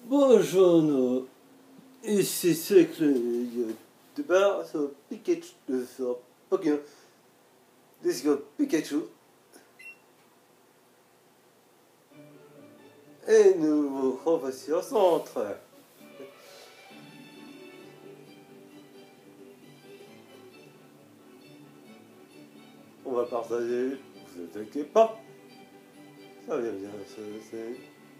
Bonjour, ici c'est le débat sur Pikachu, sur Pokémon, sur Pikachu. Et nous vous revoici au centre. On va partager, vous attaquez pas. Ça vient bien, c'est...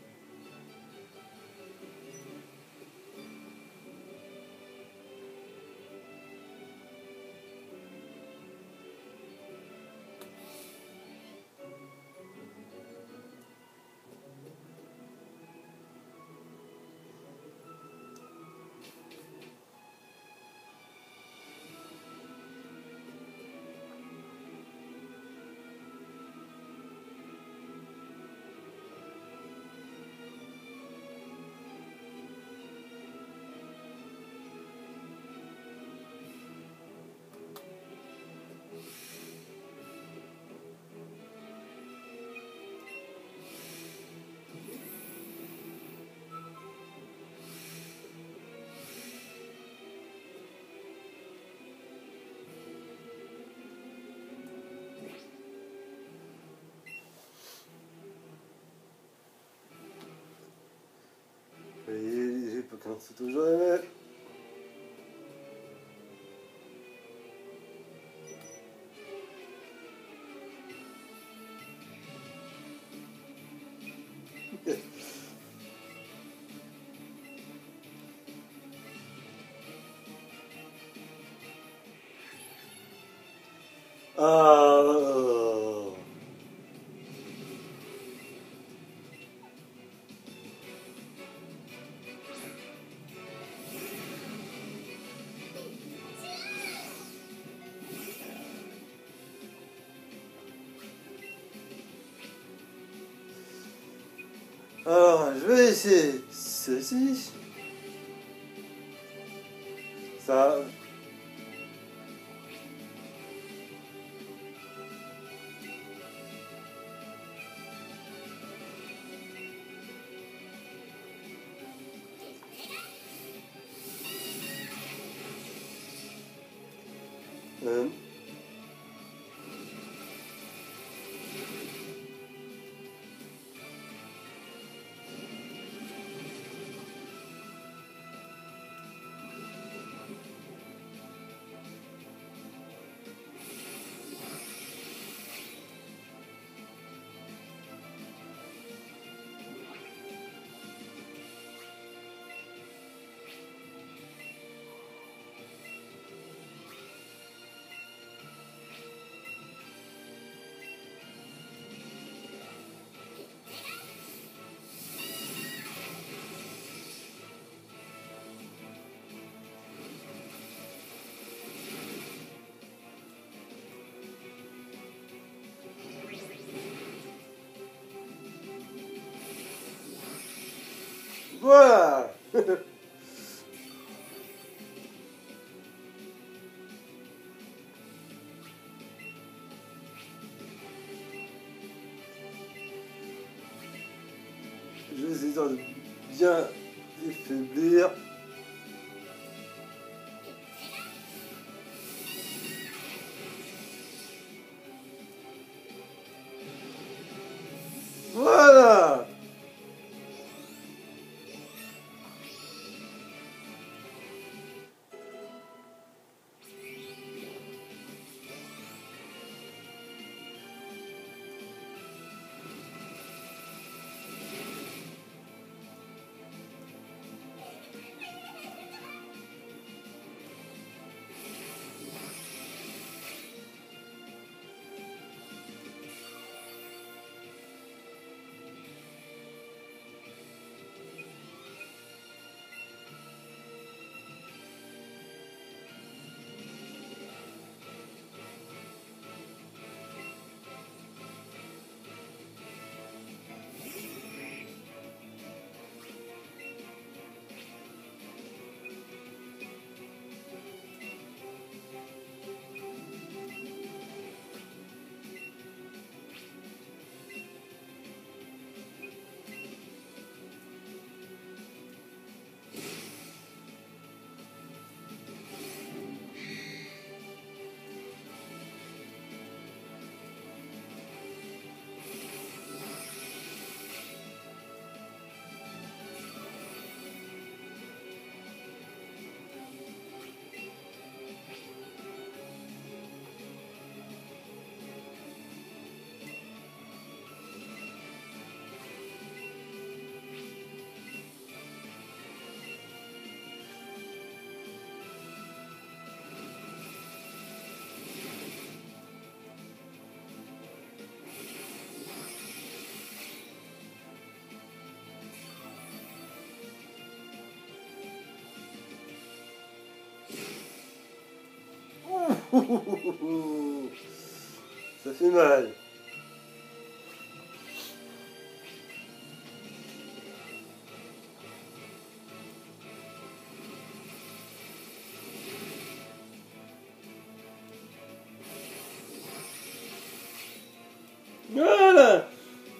Et j'ai Pokémon c'est toujours aimé. Ah, alors, je vais essayer ceci. Ça. euh, Voilà. Je vais essayer de bien affaiblir. Voilà. Ça fait mal. Voilà.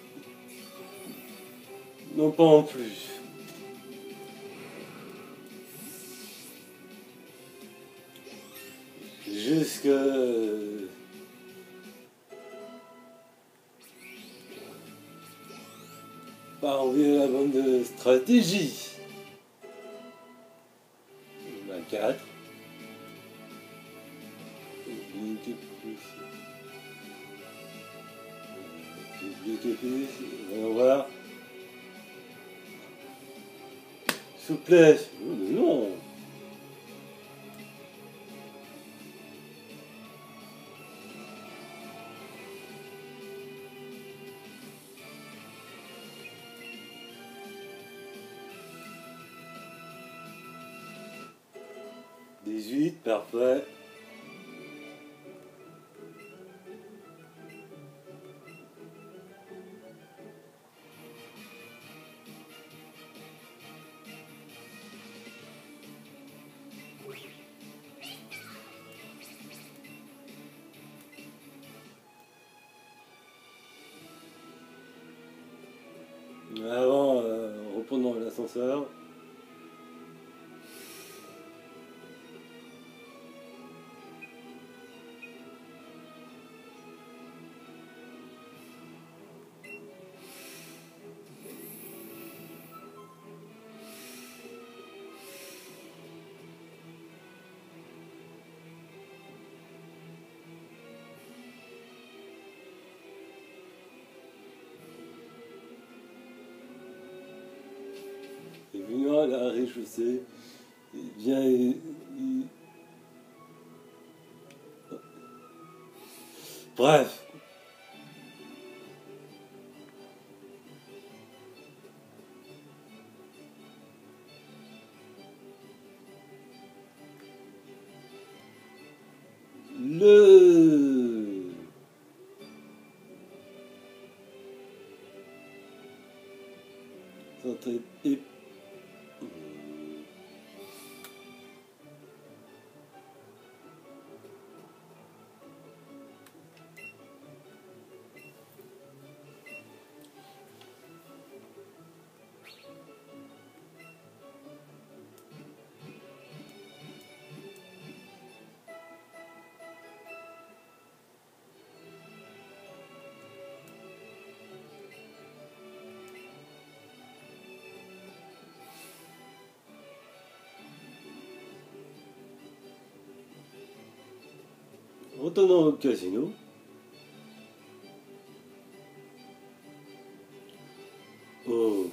Non, pas en plus. Jusque... Pas enlever la bande de stratégie. On a 4. Voyons voir. Souplesse. Non. Parfait. Avant, reprenons l'ascenseur. Et venu à la rez-de-chaussée, bref. Et retournons au casino. Oh.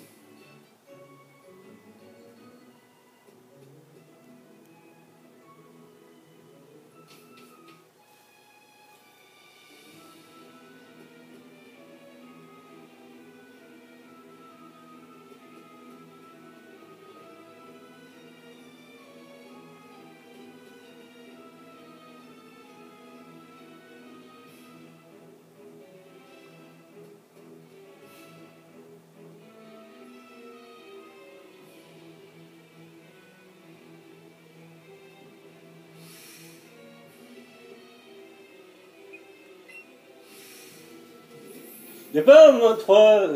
Y'a pas un moins 3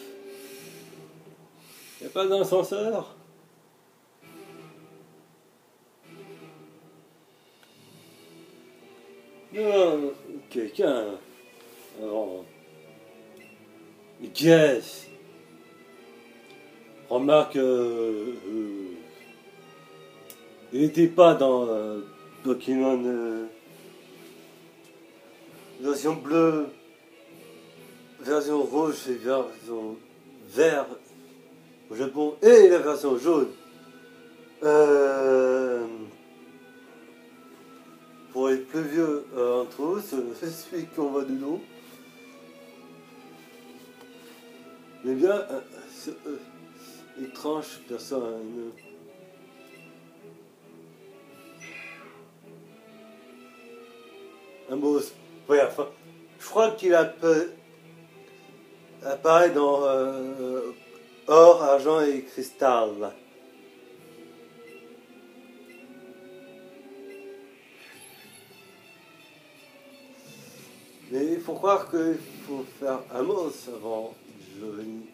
Y'a pas d'ascenseur? Non, quelqu'un. Alors, Guess. Remarque, il n'était pas dans Pokémon version bleue, version rouge et version vert au Japon et la version jaune. Pour les plus vieux entre eux, c'est celui qu'on voit de dos. Mais bien, étrange personne. Amos. Ouais, enfin, je crois qu'il apparaît dans or, argent et cristal. Mais il faut croire qu'il faut faire Amos avant Giovanni.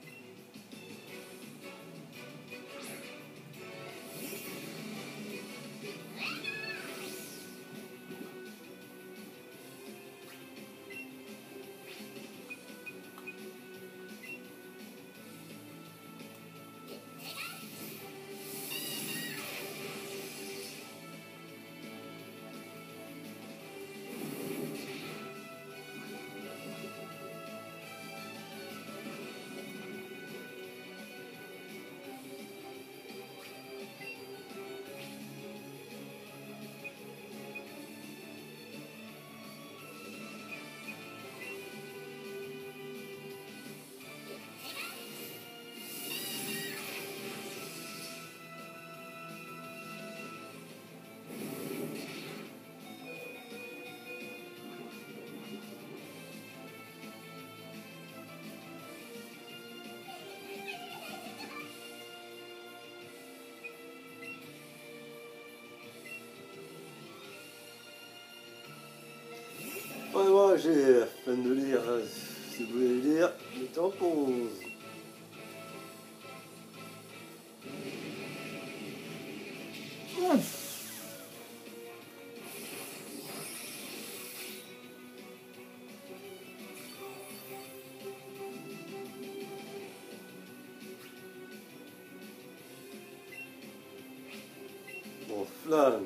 Ouais, moi j'ai la peine de lire. Si vous voulez lire, mettez en pause. Bon, flamme.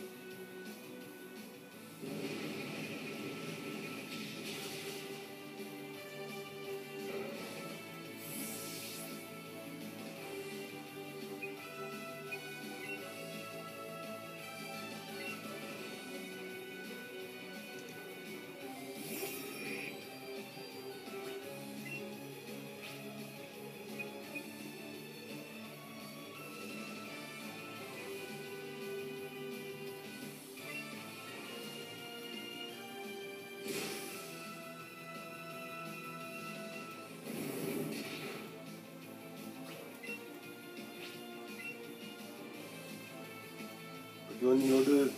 Pokémon niveau 2.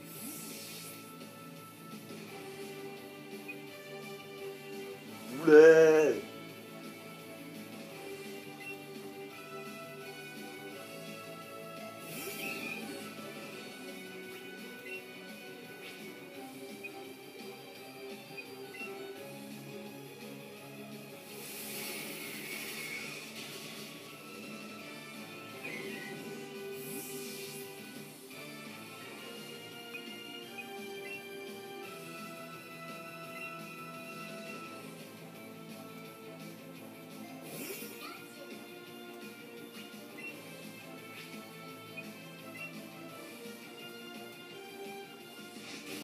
Voulais